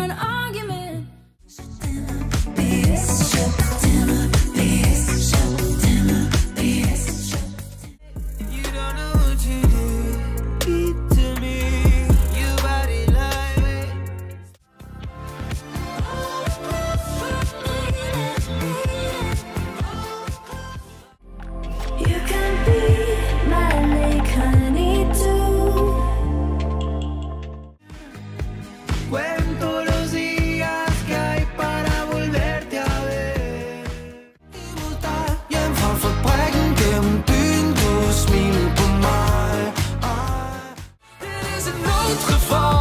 an argument. You don't know what you did to me. You body like me. You can be my lake honey too. Cuento los días que hay para volverte a ver. I mod dig hjem fra fabrikken gennem byen, du smiler på mig. Det er sådan en autre for